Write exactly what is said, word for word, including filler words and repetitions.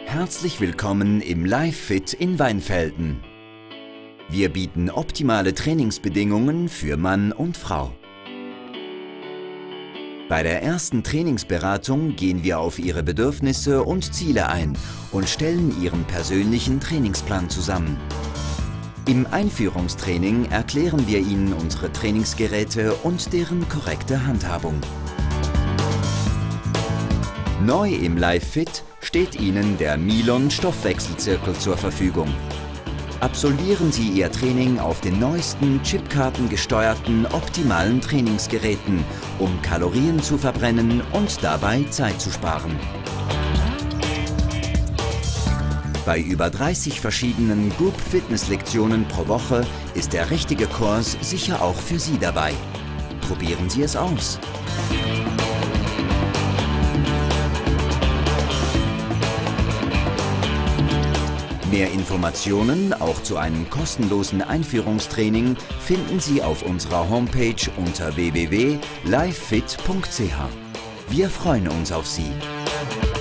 Herzlich willkommen im LiveFit in Weinfelden. Wir bieten optimale Trainingsbedingungen für Mann und Frau. Bei der ersten Trainingsberatung gehen wir auf Ihre Bedürfnisse und Ziele ein und stellen Ihren persönlichen Trainingsplan zusammen. Im Einführungstraining erklären wir Ihnen unsere Trainingsgeräte und deren korrekte Handhabung. Neu im LiveFit steht Ihnen der Milon Stoffwechselzirkel zur Verfügung. Absolvieren Sie Ihr Training auf den neuesten chipkartengesteuerten optimalen Trainingsgeräten, um Kalorien zu verbrennen und dabei Zeit zu sparen. Bei über dreißig verschiedenen Group-Fitness-Lektionen pro Woche ist der richtige Kurs sicher auch für Sie dabei. Probieren Sie es aus! Mehr Informationen, auch zu einem kostenlosen Einführungstraining, finden Sie auf unserer Homepage unter w w w punkt livefit punkt c h. Wir freuen uns auf Sie!